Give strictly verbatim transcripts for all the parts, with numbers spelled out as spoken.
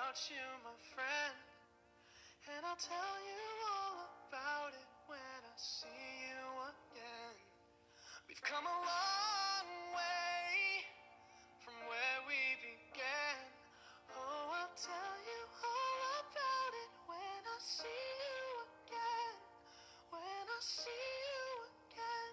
without you, my friend. And I'll tell you all about it when I see you again. We've come a long way from where we began. Oh, I'll tell you all about it when I see you again. When I see you again.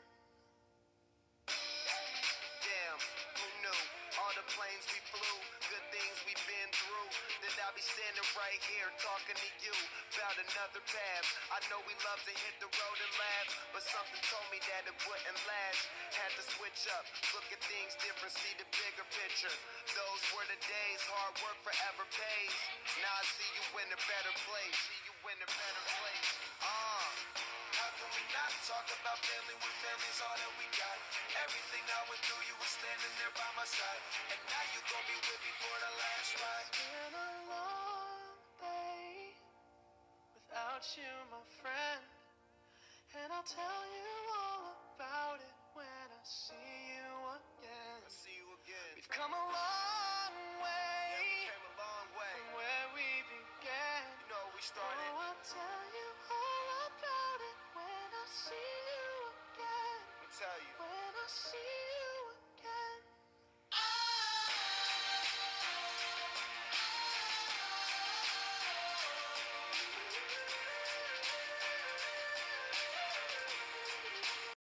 Damn, who knew? All the planes we flew, good things we've been through. Then I'll be standing right here talking to you about another path. I know we love to hit the road and laugh, but something told me that it wouldn't last. Had to switch up, look at things different, see the bigger picture. Those were the days, hard work forever pays. Now I see you in a better place. See you in a better place. Uh, how can we not talk about family when family's all that we got? Everything I went through, you were standing there by my side. And now you gon' be with me for the last ride. It's been a long day without you, my friend. And I'll tell you all about it when I see you again.